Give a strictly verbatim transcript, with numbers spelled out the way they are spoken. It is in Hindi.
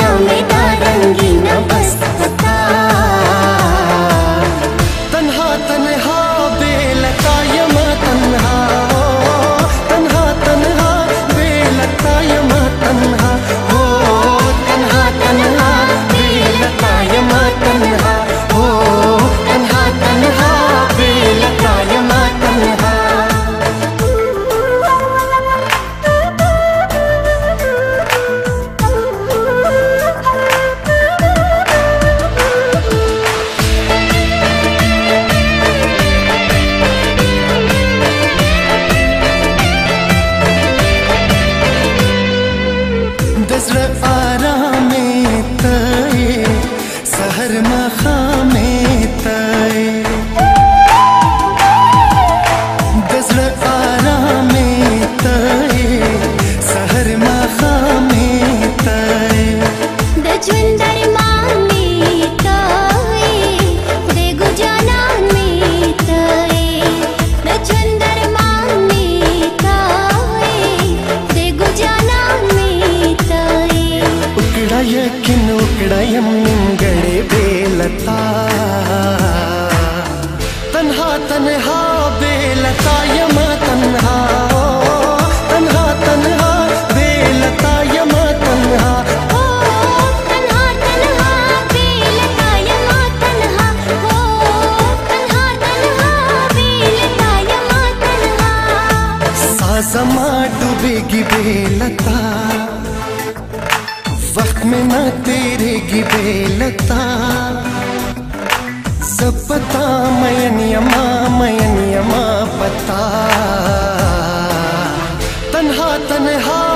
दुनिया में दारंगी न बस पता। तन्हा तन्हा बेलता यमा तन्हा, तन्हा तन्हा बेलता यमा तन्हा, हो तन्हा तन्हा बेलता यमा तन्हा, हो तन्हा तन्हा बेलता यमा तन्हा। दज़्र आरामे तय सहर मखामे तय, दज़्र आरामे तय सहर मखामे तय। दजविंदर मामे तय देगु जाना में तय, दजविंदर मामे तय देगु जाना में तय। उकड़ा यकिन उकड़ा यम निमगड़े बेलता, तन्हा तन्हा बेलता यमा तन्हा, तन्हा तन्हा बेलता यमा तन्हा। हो तन्हा तन्हा बेलता यमा तन्हा, हो तन्हा तन्हा बेलता यमा तन्हा। साज़मा डूबेगी बेलता, वक्त में ना तेरेगी बेलता। सब पता मयन यमा मयन यमा पता, तन्हा तन्हा